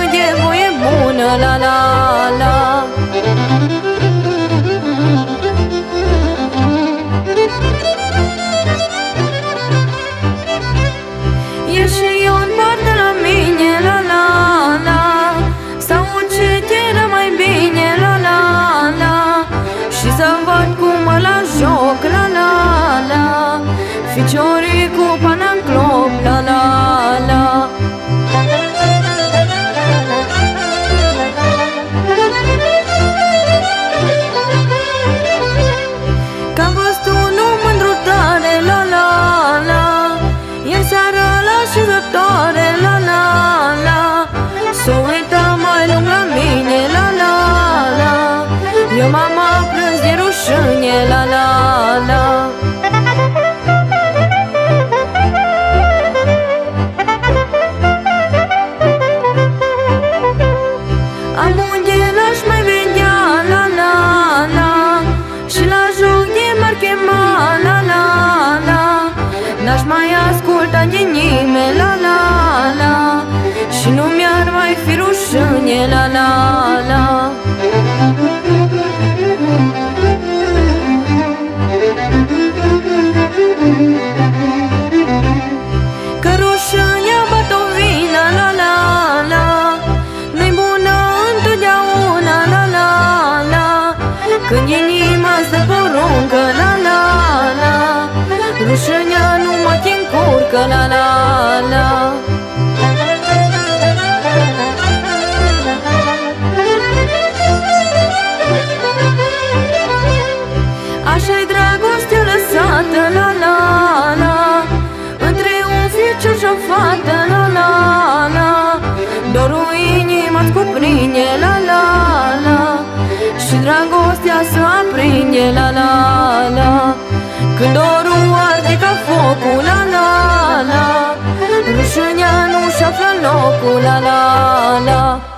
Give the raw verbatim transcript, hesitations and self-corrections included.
de voie bună, la la la. E și eu în parte la mine, la la la. Sau ce era mai bine, la la la. Și să văd cum mă la joc, la la la. Ficiorii cu pana în clop, la la la. Că-am văzut unul mândru tare, la la la. E seara la șezătoare, la la la. S-o uită mai lung la mine, la la la. Eu m-am aprins de rușine, la la la. Am unde l-aș mai vedea, la la la. Și la joc de m-ar chema, la la la. N-aș mai asculta de nimeni, la la la. Și nu mi-ar mai fi rușine, la la la. Că rușinea bate-o vină, la la la. Nu-i bună întotdeauna, la la la. Când inima stă poruncă, la la la. Rușinea nu mă te încurcă, la la la. Așa-i dragostea lăsată, la la la. Între un fiicior și o fată, la la la. Dorul inima-ți cuprinde, la la la. Și dragostea se aprinde, la la la. Când dorul arde ca focul, la la la. Rușinea nu-și află locul, la la la.